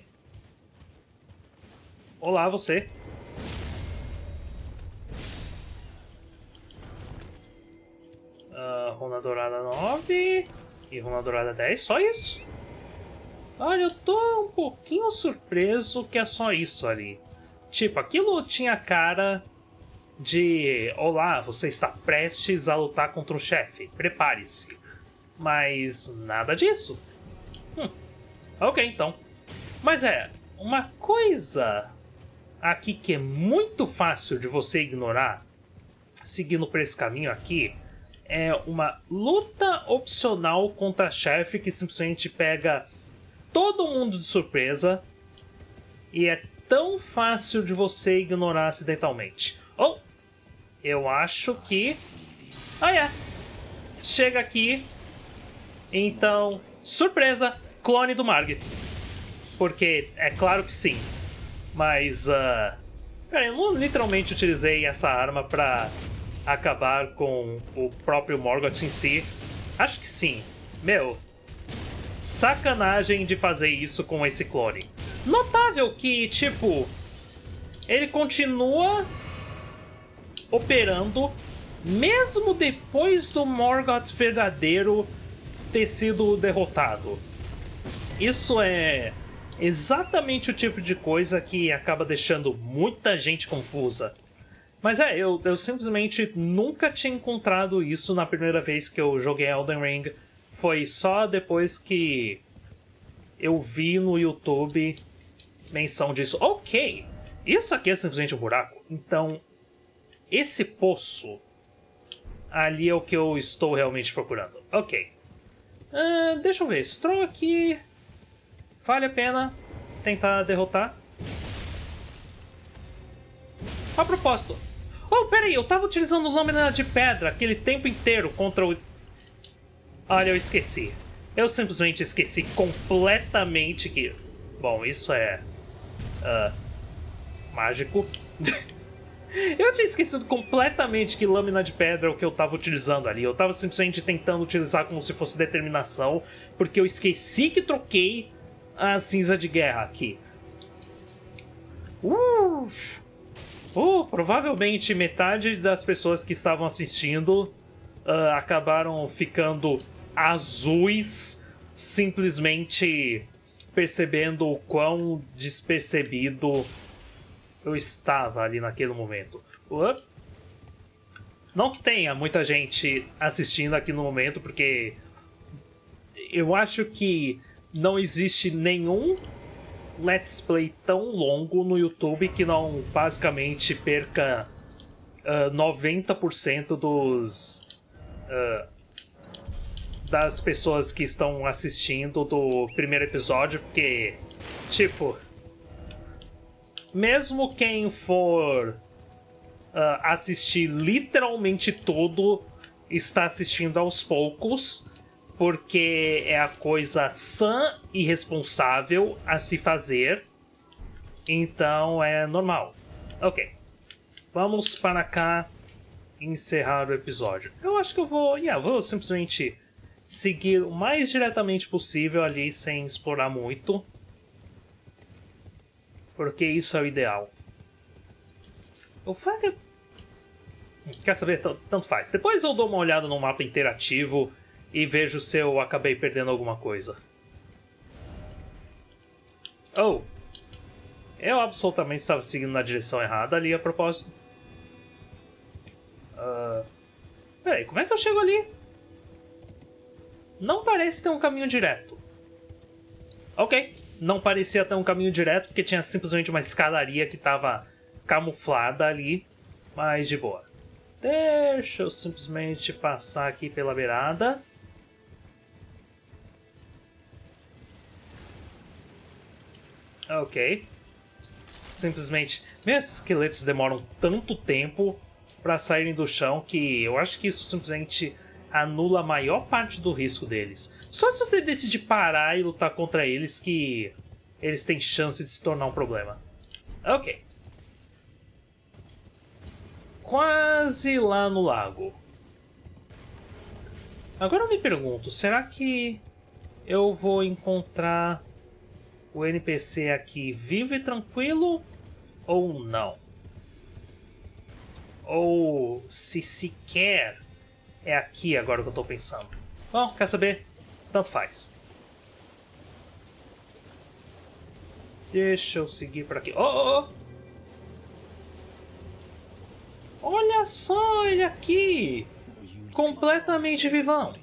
Olá, você. Runa dourada 9 e runa dourada 10, só isso? Olha, eu tô um pouquinho surpreso que é só isso ali. Tipo, aquilo tinha cara de... olá, você está prestes a lutar contra um chefe, prepare-se. Mas nada disso. Ok, então. Mas uma coisa aqui que é muito fácil de você ignorar, seguindo por esse caminho aqui, é uma luta opcional contra chefe que simplesmente pega todo mundo de surpresa e é tão fácil de você ignorar acidentalmente. Eu acho que... chega aqui. Então, surpresa, clone do Margit. Porque é claro que sim. Mas, eu não literalmente utilizei essa arma pra acabar com o próprio Morgoth em si. Acho que sim. Meu, sacanagem de fazer isso com esse clone. Notável que, tipo, ele continua operando mesmo depois do Morgoth verdadeiro ter sido derrotado. Isso é exatamente o tipo de coisa que acaba deixando muita gente confusa. Mas eu simplesmente nunca tinha encontrado isso na primeira vez que eu joguei Elden Ring. Foi só depois que eu vi no YouTube menção disso. Ok, isso aqui é simplesmente um buraco. Então, esse poço ali é o que eu estou realmente procurando. Ok. Deixa eu ver, esse troll aqui vale a pena tentar derrotar. A propósito... Oh, peraí, eu tava utilizando lâmina de pedra aquele tempo inteiro contra o... Olha, eu esqueci. Eu simplesmente esqueci completamente que... Bom, isso é... mágico. Eu tinha esquecido completamente que lâmina de pedra é o que eu tava utilizando ali. Eu tava simplesmente tentando utilizar como se fosse determinação, porque eu esqueci que troquei a cinza de guerra aqui. Provavelmente metade das pessoas que estavam assistindo acabaram ficando azuis, simplesmente percebendo o quão despercebido eu estava ali naquele momento. Não que tenha muita gente assistindo aqui no momento, porque eu acho que não existe nenhum Let's Play tão longo no YouTube que não basicamente perca 90% das pessoas que estão assistindo do primeiro episódio, porque, tipo, mesmo quem for assistir literalmente tudo está assistindo aos poucos, porque é a coisa sã e responsável a se fazer, então é normal. Ok, vamos para cá encerrar o episódio. Eu acho que eu vou simplesmente seguir o mais diretamente possível ali, sem explorar muito, porque isso é o ideal. O fato é... Quer saber? Tanto faz. Depois eu dou uma olhada no mapa interativo e vejo se eu acabei perdendo alguma coisa. Oh! Eu absolutamente estava seguindo na direção errada ali, a propósito. Peraí, como é que eu chego ali? Não parece ter um caminho direto. Ok, não parecia ter um caminho direto porque tinha simplesmente uma escadaria que estava camuflada ali, mas de boa. Deixa eu simplesmente passar aqui pela beirada. Ok. Simplesmente... Meus esqueletos demoram tanto tempo para saírem do chão que eu acho que isso simplesmente anula a maior parte do risco deles. Só se você decidir parar e lutar contra eles que eles têm chance de se tornar um problema. Ok. Quase lá no lago. Agora eu me pergunto, será que eu vou encontrar o NPC aqui vivo e tranquilo ou não? Ou se sequer é aqui agora que eu tô pensando. Bom, quer saber? Tanto faz. Deixa eu seguir por aqui. Oh! Olha só ele aqui! Completamente vivão.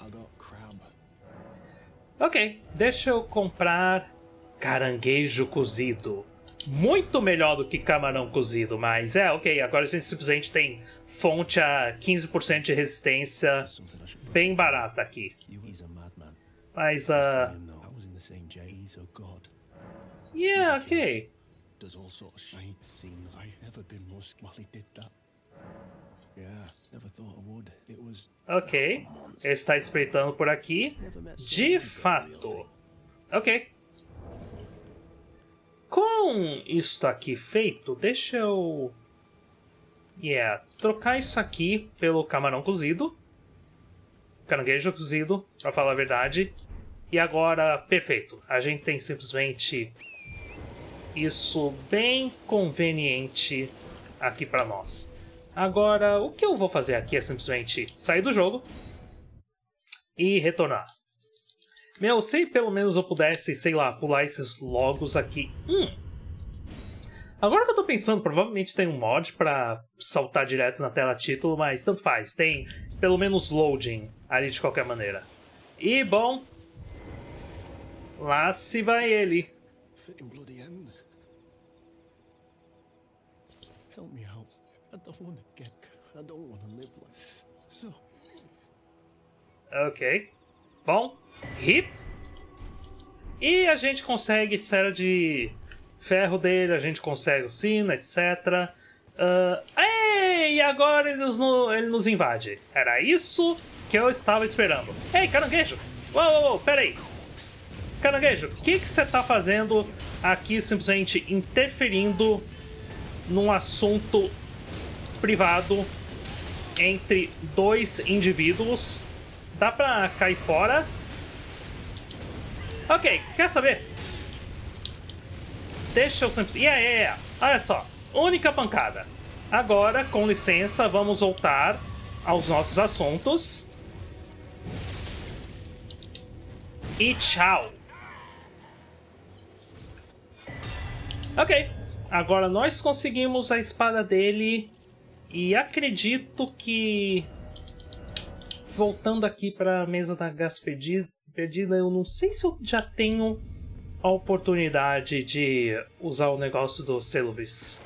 Ok, deixa eu comprar caranguejo cozido. Muito melhor do que camarão cozido, mas ok, agora a gente simplesmente tem fonte a 15% de resistência bem barata aqui. Mas, ok. Ok, ele está espreitando por aqui. De fato. Ok. Com isto aqui feito, deixa eu... trocar isso aqui pelo camarão cozido. Caranguejo cozido, pra falar a verdade. E agora, perfeito. A gente tem simplesmente isso bem conveniente aqui pra nós. Agora, o que eu vou fazer aqui é simplesmente sair do jogo e retornar. Meu, se pelo menos eu pudesse, sei lá, pular esses logos aqui. Agora que eu tô pensando, provavelmente tem um mod pra saltar direto na tela título, mas tanto faz. Tem pelo menos loading ali de qualquer maneira. E, bom... lá se vai ele. Ok. Bom, hip. E a gente consegue esfera de ferro dele, a gente consegue o sino, etc. E agora ele nos invade. Era isso que eu estava esperando. Ei, caranguejo! Uou, peraí. Caranguejo, o que você tá fazendo aqui simplesmente interferindo num assunto privado entre dois indivíduos? Dá pra cair fora? Ok, quer saber? Deixa eu simplesmente... Olha só, única pancada. Agora, com licença, vamos voltar aos nossos assuntos. E tchau. Ok, agora nós conseguimos a espada dele. E acredito que... Voltando aqui para a mesa da gás perdida, eu não sei se eu já tenho a oportunidade de usar o negócio do Seluvis.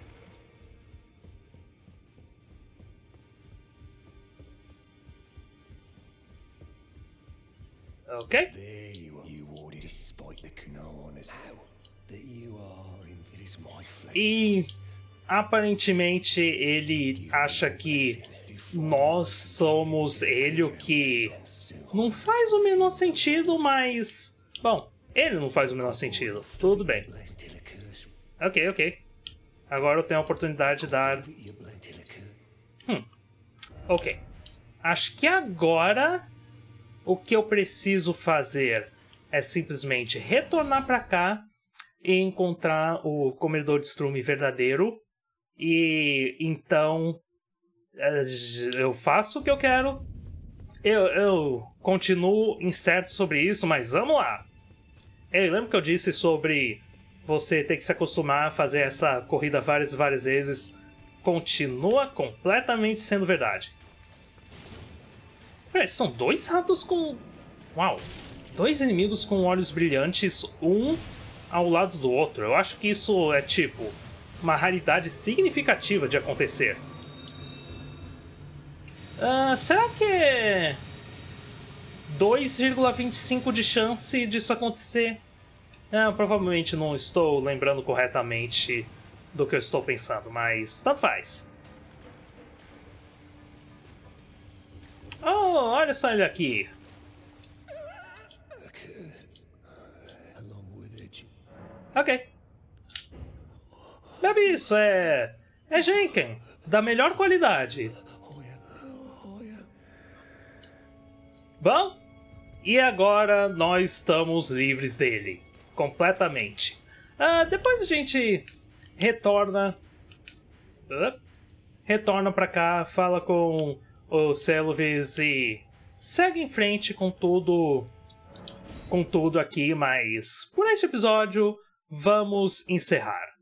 Ok? E aparentemente ele acha que nós somos ele, o que não faz o menor sentido, mas... Bom, ele não faz o menor sentido. Tudo bem. Ok. Agora eu tenho a oportunidade de dar... Ok. Acho que agora o que eu preciso fazer é simplesmente retornar pra cá e encontrar o comedor de estrume verdadeiro. E então eu faço o que eu quero. Eu continuo incerto sobre isso, mas vamos lá. Lembra que eu disse sobre você ter que se acostumar a fazer essa corrida várias vezes? Continua completamente sendo verdade. Peraí, são dois ratos com... Uau! Dois inimigos com olhos brilhantes, um ao lado do outro. Eu acho que isso é tipo uma raridade significativa de acontecer. Será que é 2,25 de chance disso acontecer? Provavelmente não estou lembrando corretamente do que eu estou pensando, mas tanto faz. Oh, olha só ele aqui. Ok. Bebe isso, é Jenken, da melhor qualidade. Bom, e agora nós estamos livres dele. Completamente. Depois a gente retorna pra cá, fala com o Seluvis e segue em frente com tudo aqui, mas por este episódio vamos encerrar.